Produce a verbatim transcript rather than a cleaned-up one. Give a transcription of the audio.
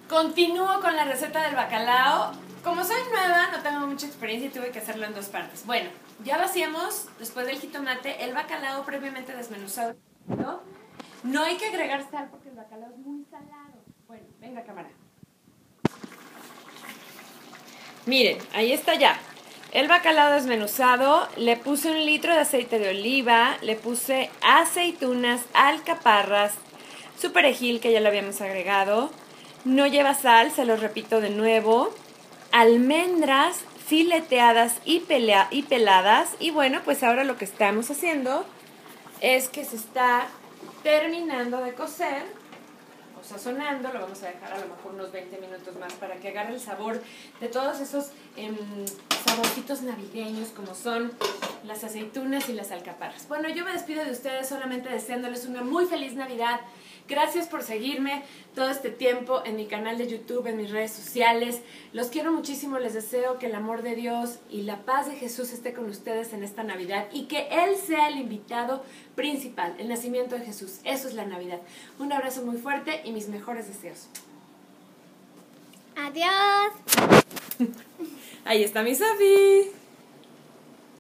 Continúo con la receta del bacalao. Como soy nueva, no tengo mucha experiencia y tuve que hacerlo en dos partes. Bueno, ya vaciamos, después del jitomate, el bacalao previamente desmenuzado. ¿No? No hay que agregar sal porque el bacalao es muy salado. Bueno, venga cámara. Miren, ahí está ya. El bacalao desmenuzado, le puse un litro de aceite de oliva, le puse aceitunas, alcaparras, su perejil que ya lo habíamos agregado, no lleva sal, se lo repito de nuevo, almendras fileteadas y, pelea, y peladas, y bueno, pues ahora lo que estamos haciendo es que se está terminando de cocer, o sazonando, lo vamos a dejar a lo mejor unos veinte minutos más para que agarre el sabor de todos esos eh, saborcitos navideños como son las aceitunas y las alcaparras. Bueno, yo me despido de ustedes solamente deseándoles una muy feliz Navidad. Gracias por seguirme todo este tiempo en mi canal de YouTube, en mis redes sociales. Los quiero muchísimo, les deseo que el amor de Dios y la paz de Jesús esté con ustedes en esta Navidad y que Él sea el invitado principal, el nacimiento de Jesús. Eso es la Navidad. Un abrazo muy fuerte y mis mejores deseos. Adiós. Ahí está mi Sofi.